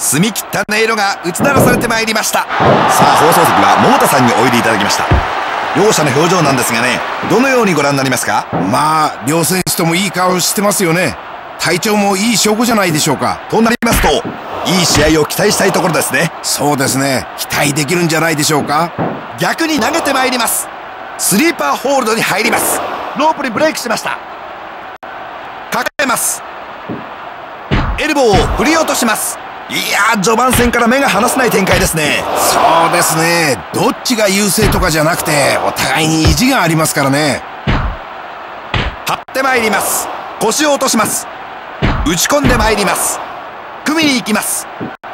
澄み切った音色が打ち鳴らされてまいりました。さあ放送席は桃田さんにおいでいただきました。両者の表情なんですがね、どのようにご覧になりますか？ まあ両選手ともいい顔してますよね。体調もいい証拠じゃないでしょうか。 となりますと、いい試合を期待したいところですね。 そうですね、期待できるんじゃないでしょうか。 逆に投げてまいります。スリーパーホールドに入ります。ロープにブレイクしました。抱えます。エルボーを振り落とします。いやー、序盤戦から目が離せない展開ですね。 そうですね、どっちが優勢とかじゃなくて、お互いに意地がありますからね。 張ってまいります。腰を落とします。打ち込んでまいります。組みに行きます。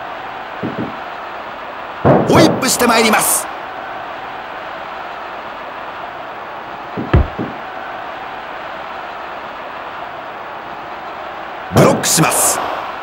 ホイップしてまいります。ブロックします。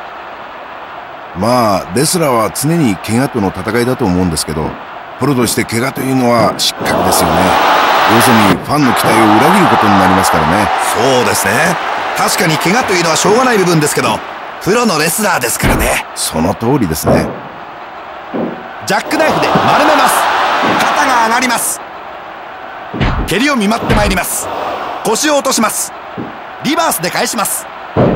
まあレスラーは常に怪我との戦いだと思うんですけど、プロとして怪我というのは失格ですよね。要するにファンの期待を裏切ることになりますからね。 そうですね、確かに怪我というのはしょうがない部分ですけど、プロのレスラーですからね。 その通りですね。 ジャックナイフで丸めます。肩が上がります。蹴りを見舞ってまいります。腰を落とします。リバースで返します。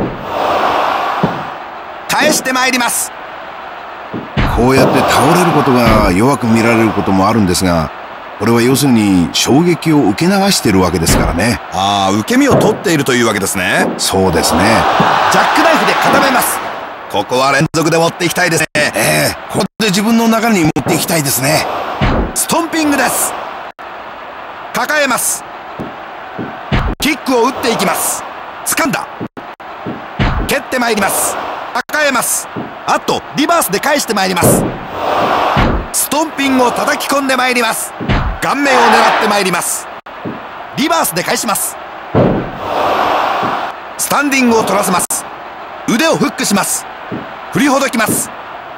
返してまいります。 こうやって倒れることが弱く見られることもあるんですが、これは要するに衝撃を受け流しているわけですからね。 ああ、受け身を取っているというわけですね。 そうですね。 ジャックナイフで固めます。ここは連続で持っていきたいですね。 ここで自分の中に持っていきたいですね。 ストンピングです。抱えます。キックを打っていきます。掴んだ。蹴ってまいります。抱えます。あとリバースで返してまいります。ストンピングを叩き込んでまいります。顔面を狙ってまいります。リバースで返します。スタンディングを取らせます。腕をフックします。振りほどきます。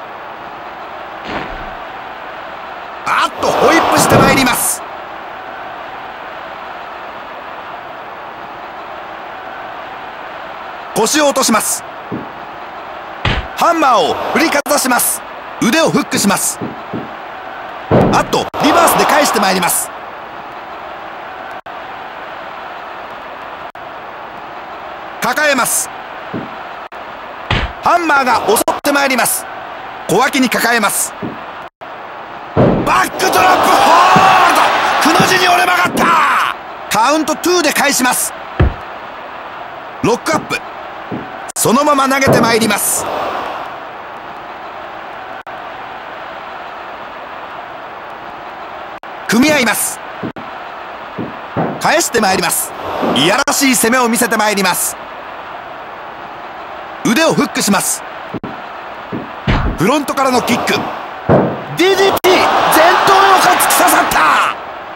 あっとホイップしてまいります。腰を落とします。ハンマーを振りかざします。腕をフックします。あとリバースで返してまいります。抱えます。ハンマーが襲ってまいります。小脇に抱えます。バックドロップホールド、くの字に折れ曲がった。カウント2で返します。ロックアップ、そのまま投げてまいります。組み合います。返してまいります。いやらしい攻めを見せてまいります。腕をフックします。フロントからのキック、 DDT 前頭葉が突き刺さった。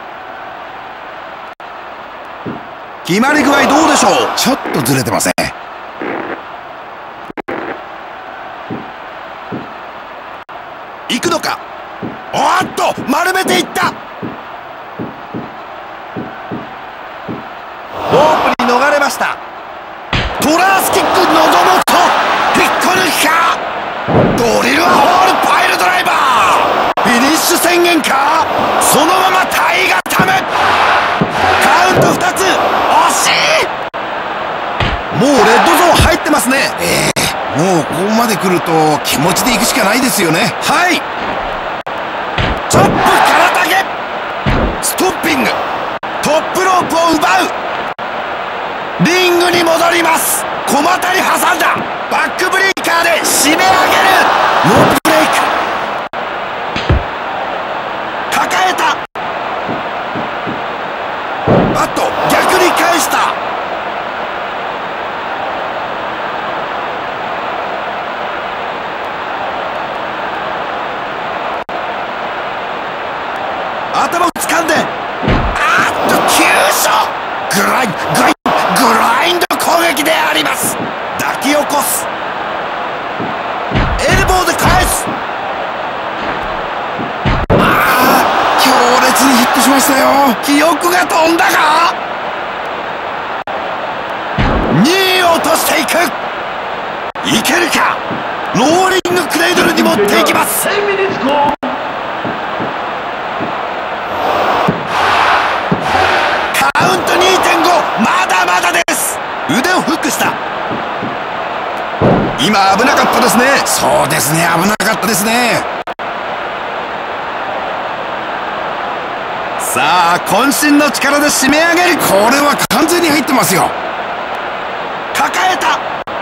決まり具合どうでしょう。 ちょっとずれてません。 行くのか。おっと丸めていった。ロープに逃れました。トラースキック望むとピッコ抜きか。ドリルホールパイルドライバー、フィニッシュ宣言か。そのままタイガタム。カウント2つ、惜しい。もうレッドゾーン入ってますね。 もうここまで来ると気持ちで行くしかないですよね。 はい、チョップからだけ、ストッピング、トップロープを奪う。リングに戻ります。小股に挟んだ。バックブレーカーで締め上げる。ノーブレイク、抱えた。あと逆に返した。頭を掴んで、急所、グラインド攻撃であります。抱き起こす。エルボーで返す。 強烈にヒットしましたよ。 記憶が飛んだか。2位を落としていく。いけるか。 ローリングクレイドルに持っていきます。カウント 2.5、 まだまだです。腕をフックした。今危なかったですね。 そうですね、危なかったですね。 さあ渾身の力で締め上げる。 これは完全に入ってますよ。 抱えた。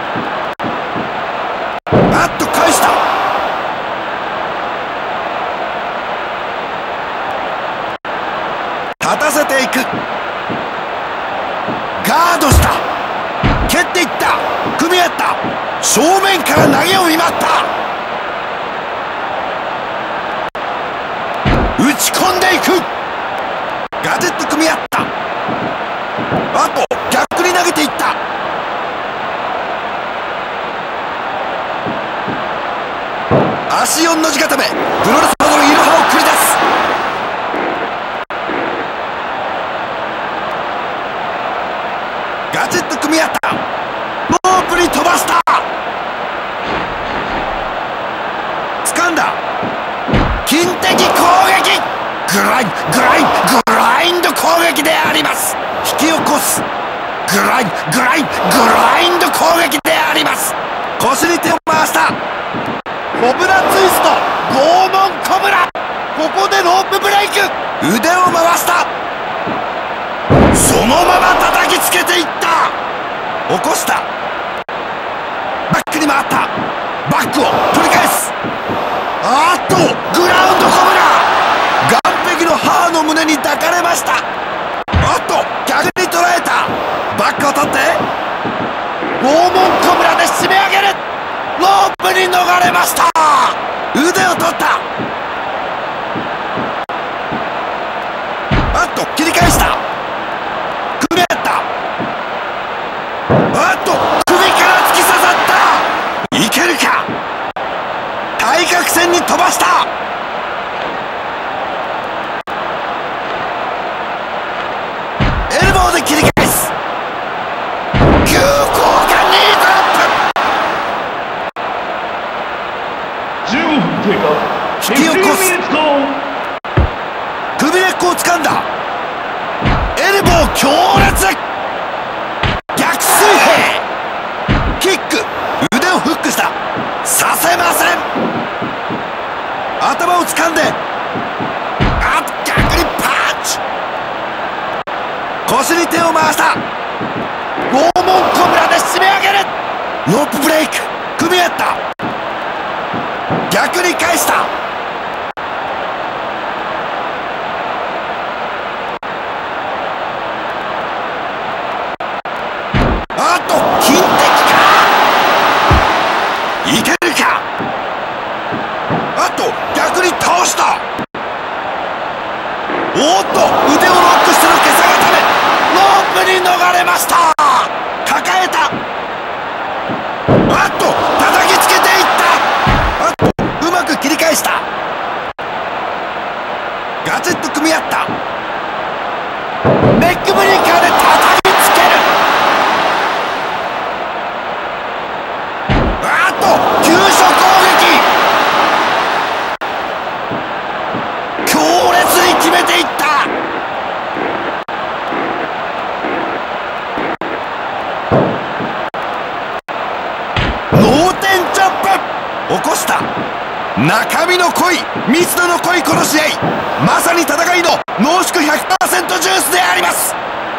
バット返した。立たせていく。ガードした。蹴っていった。組み合った。正面から投げを見舞った。打ち込んでいく。ガジェット組み合った。あと逆に投げていった。足4の字固め。プロレスパドルイルハを繰り出す。ガジェット組み合った。ロープに飛ばした。掴んだ。金的攻撃。グラインド攻撃であります。引き起こす。グラインド攻撃であります。腰に手を回した。コブラツイスト、拷問コブラ。ここでロープブレイク。腕を回した。そのまま叩きつけていった。起こした。バックに回った。バックを取り返す。あっとグラウンドコブラ。岸壁の母の胸に抱かれました。あっと逆に捉えた。バックを取って拷問コブラで締め上げる。ロープに逃れました。腕を取った。あっと切り返した。組み合った。あっと首から突き刺さった。いけるか。対角線に飛ばした。エルボーで切り返す。急降下ニードロップ。 15分経過。 引き起こす。首根っこを掴んだ。エルボー強烈。逆水平。キック。腕をフックした。させません。頭を掴んで。逆にパンチ。腰に手を回した。拷問コブラで締め上げる。ロープブレイク。組み合った。逆に返した。あっと金的か。いけるか。あと逆に倒した。おっと腕をロックしての袈裟固め。ロープに逃れました。抱えた。あっと叩きつけていった。あっとうまく切り返した。ガジェット組み合った。ネックブレーカーで叩きつける。あっと急所攻撃。強烈に決めていった。脳天チョップ。起こした。中身の濃い密度の濃いこの試合。まさに戦いの濃縮 100% ジュースであります。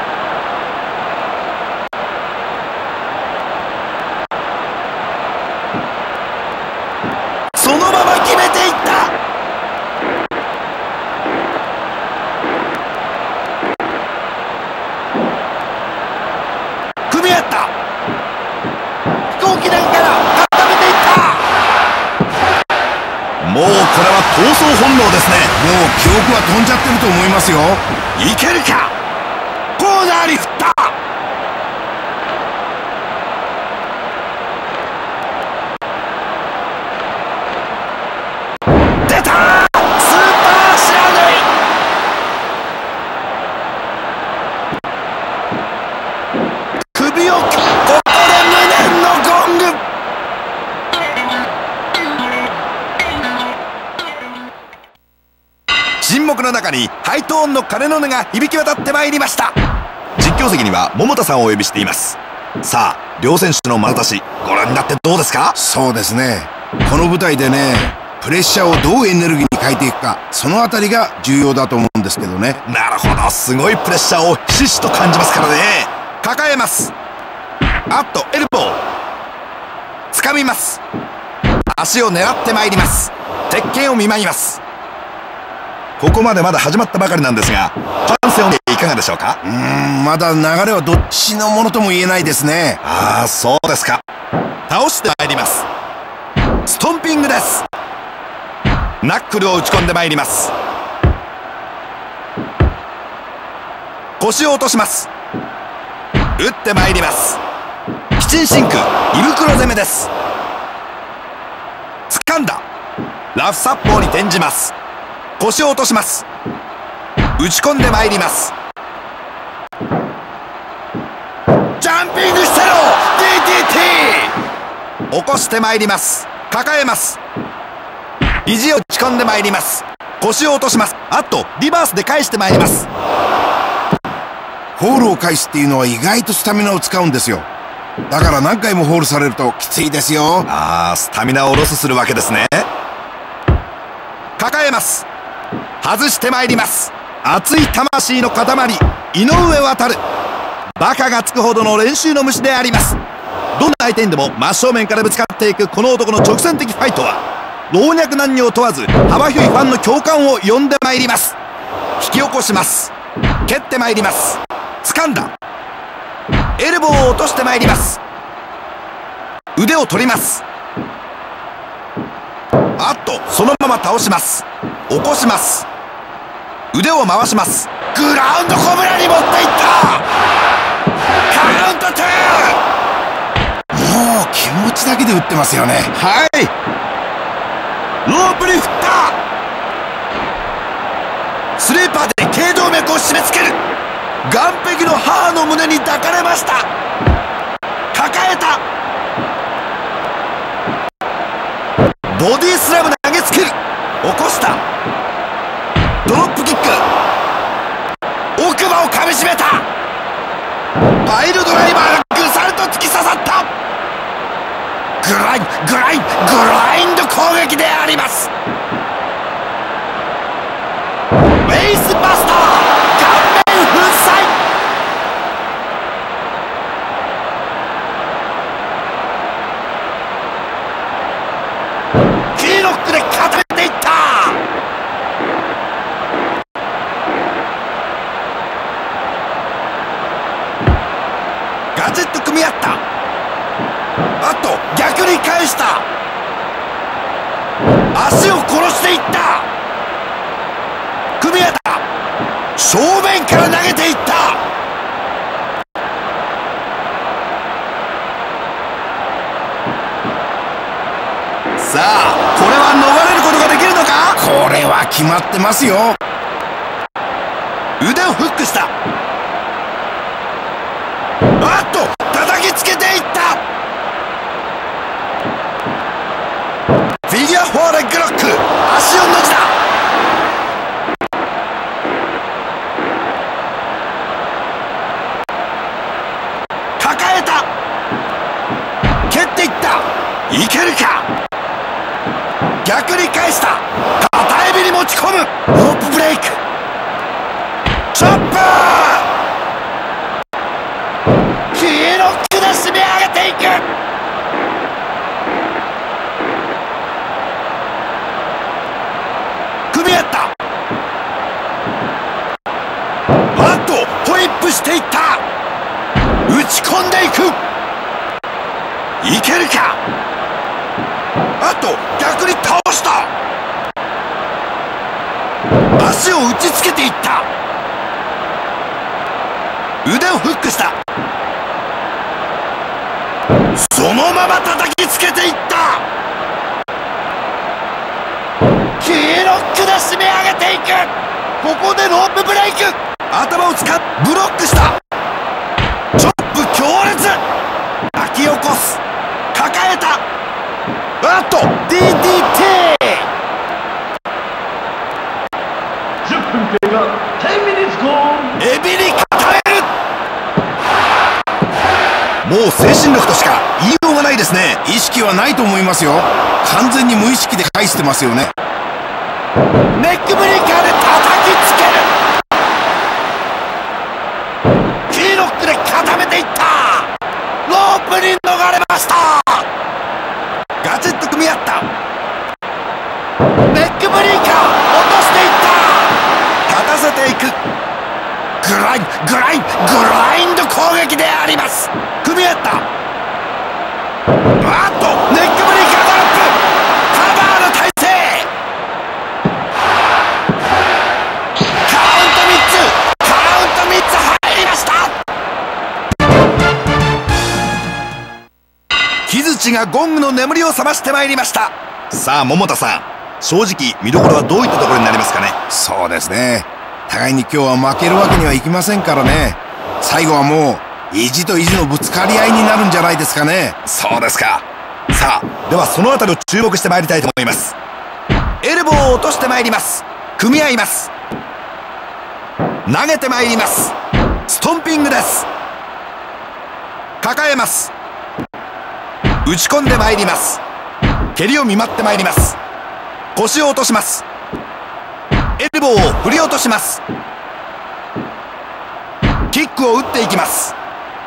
そのまま決めていった。組み合った。飛行機弾から固めていった。もうこれは闘争本能ですね。 もう記憶は飛んじゃってると思いますよ。 いけるか。コーナーに振った。出た。スーパー知らぬい。首をここで無念のゴング。 黙の中にハイトーンの鐘の音が響き渡ってまいりました。実況席には桃田さんをお呼びしています。さあ両選手の眼差しご覧になってどうですか？ そうですね、この舞台でね、プレッシャーをどうエネルギーに変えていくか、そのあたりが重要だと思うんですけどね。 なるほど、すごいプレッシャーをひしひしと感じますからね。抱えます。あっとエルボー掴みます。足を狙ってまいります。鉄拳を見舞います。ここまでまだ始まったばかりなんですが、観戦を見ていかがでしょうか？ まだ流れはどっちのものとも言えないですね。 ああ、そうですか。倒してまいります。ストンピングです。ナックルを打ち込んでまいります。腰を落とします。打ってまいります。キチンシンク胃袋攻めです。掴んだ。ラフ殺法に転じます。腰を落とします。打ち込んでまいります。ジャンピングしてろ DDT 起こしてまいります。抱えます。肘を打ち込んでまいります。腰を落とします。あとリバースで返してまいります。 ホールを返すっていうのは意外とスタミナを使うんですよ。だから何回もホールされるときついですよ。 ああ、スタミナをロスするわけですね。抱えます。外してまいります。熱い魂の塊井上航、バカがつくほどの練習の虫であります。どんな相手にでも真正面からぶつかっていくこの男の直線的ファイトは老若男女を問わず幅広いファンの共感を呼んでまいります。引き起こします。蹴ってまいります。掴んだ。エルボーを落としてまいります。腕を取ります。あっとそのまま倒します。起こします。腕を回します。グラウンドコブラに持っていった。カウント2。 もう気持ちだけで打ってますよね。 はい、ロープに振った。スリーパーで頸動脈を締め付ける。岸壁の母の胸に抱かれました。抱えた。ボディスラム投げつける。起こした。ドロップキック。奥歯をかみしめた。パイルドライバーがぐさると突き刺さった。グラインド攻撃であります。フェイスバスター顔面粉砕。キーノックで固めていった。ガチッと組み合った。あと逆に返した。足を殺していった。組み合った。正面から投げていった。さあこれは逃れることができるのか？ これは決まってますよ。 腕をフックした。あっと叩きつけていった。フィギュアフォーレッグロック。足を抜きだ。抱えた。蹴っていった。いけるか。逆に返した。片エビに持ち込む。ロープブレイク。チョップ。キーノックで締め上げていく。組み合った。あっとホイップしていった。打ち込んでいく。いけるか。あと逆に倒した。足を打ちつけていった。腕をフックした。そのまま叩きつけていった。キーノックで締め上げていく。ここでロープブレイク。頭を使っブロックした。チョップ強烈。巻き起こす。抱えた。あっと DDT。 もう精神力としか言いようがないですね。 意識はないと思いますよ。完全に無意識で返してますよね。 ネックブレーカーで叩きつける。キーノックで固めていった。ロープに逃れました。ガチッと組み合った。ネックブレーカー落としていった。立たせていく。グラインド攻撃であります。組み合った。ネックブレーカードロップ。カバーの体勢。カウント3つ入りました。木槌がゴングの眠りを覚ましてまいりました。さあ桃田さん、正直見どころはどういったところになりますかね。 そうですね、互いに今日は負けるわけにはいきませんからね。最後はもう意地と意地のぶつかり合いになるんじゃないですかね。 そうですか。さあではそのあたりを注目してまいりたいと思います。エルボーを落としてまいります。組み合います。投げてまいります。ストンピングです。抱えます。打ち込んでまいります。蹴りを見舞ってまいります。腰を落とします。エルボーを振り落とします。キックを打っていきます。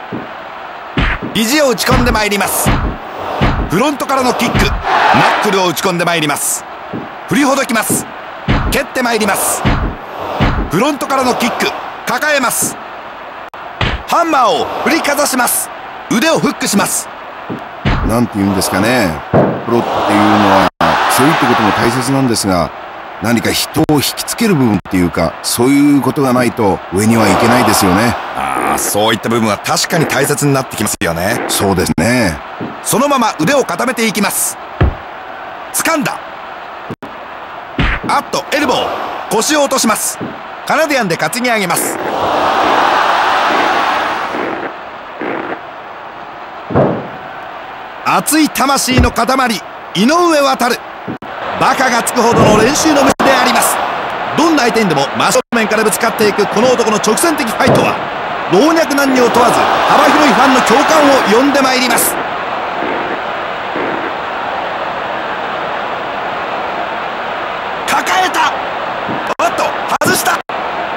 肘を打ち込んでまいります。フロントからのキック、ナックルを打ち込んでまいります。振りほどきます。蹴ってまいります。フロントからのキック、抱えます。ハンマーを振りかざします。腕をフックします。 なんて言うんですかね、プロっていうのは強いってことも大切なんですが、何か人を引きつける部分っていうか、そういうことがないと上にはいけないですよね。 そういった部分は確かに大切になってきますよね。 そうですね。 そのまま腕を固めていきます。掴んだ。エルボー、腰を落とします。カナディアンで担ぎ上げます。熱い魂の塊、井上航。バカがつくほどの練習の虫であります。どんな相手にでも真正面からぶつかっていくこの男の直線的ファイトは、老若男女を問わず幅広いファンの共感を呼んでまいります。抱えた。外した。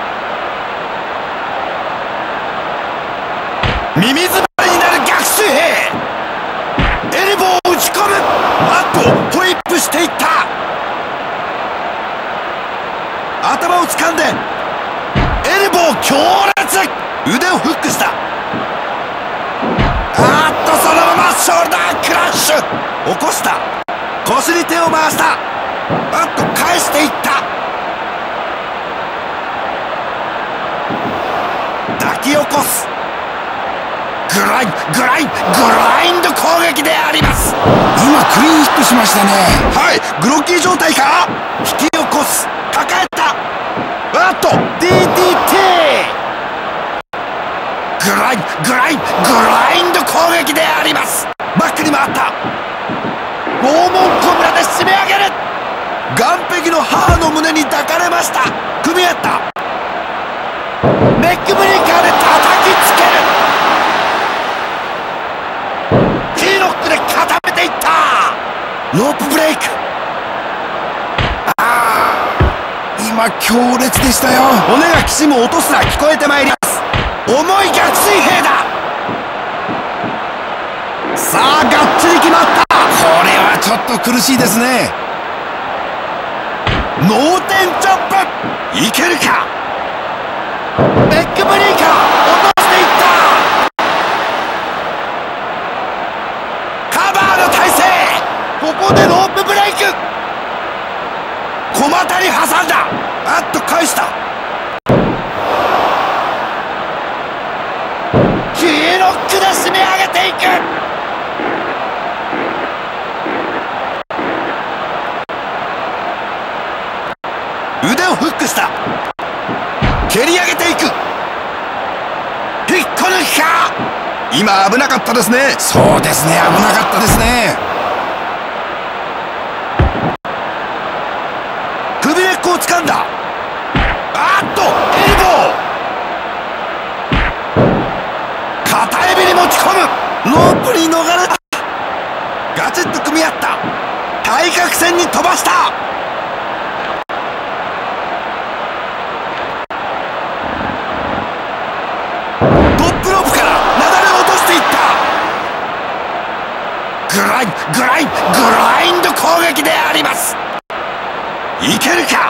ミミズ張りになる逆水平。エルボーを打ち込む。ホイップしていった。頭を掴んでエルボー強烈。腕をフックした。そのままショルダークラッシュ。起こした。腰に手を回した。返していった。抱き起こす。グラインド攻撃であります。 今クリーンヒットしましたね。 はい、グロッキー状態か。引き起こす。抱えた。DDT。グラインド攻撃であります。バックに回った。拷問コブラで締め上げる。岸壁の母の胸に抱かれました。組み合った。ネックブレーカーで叩きつける。キーノックで固めていった。ロープブレイク。 今強烈でしたよ。 骨がきしむ音すら聞こえてまいります。重い逆水平だ。さあがっちり決まった。 これはちょっと苦しいですね。 脳天チョップいけるか。ネックブレーカー落としていった。カバーの体勢。ここでロープブレイク。小股に挟んだ。返した。キーノックで締め上げていく。腕をフックした。蹴り上げていく。引っこ抜きか。今危なかったですね。 そうですね、危なかったですね。 首根っこを掴んだ。エルボー。片エビに持ち込む。 ロープに逃れた。ガチッと組み合った。対角線に飛ばした。トップロープからなだれ落としていった。グラインド攻撃であります。いけるか。